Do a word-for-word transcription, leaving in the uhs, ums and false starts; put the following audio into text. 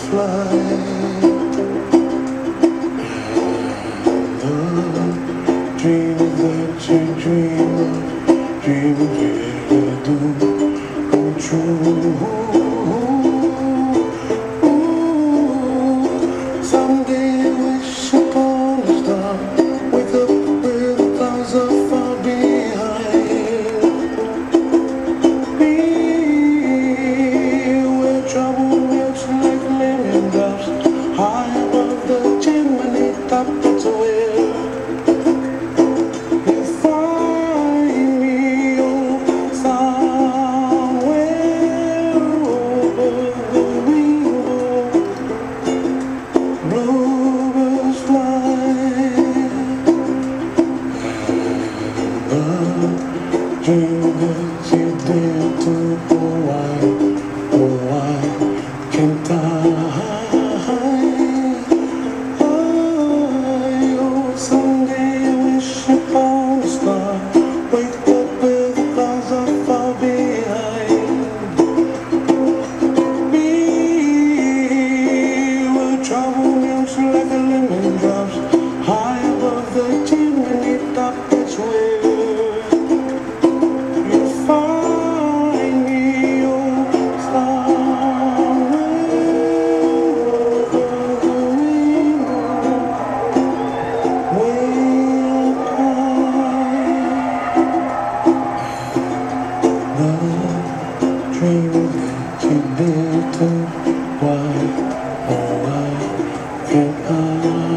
fly. Dreams that you dream of, dreams really do come true. Ooh, someday I wish upon a star, wake up with the clouds are far behind me, where trouble melts like lemon drops, high above the chimney top. That's where dream that you did to, oh why, oh why can't I? Oh, someday I wish upon a star, wake up with the clouds are far behind me, where trouble melts like a lemon drops, high above the chimney top. That's where dream that you built, why, oh why can't I?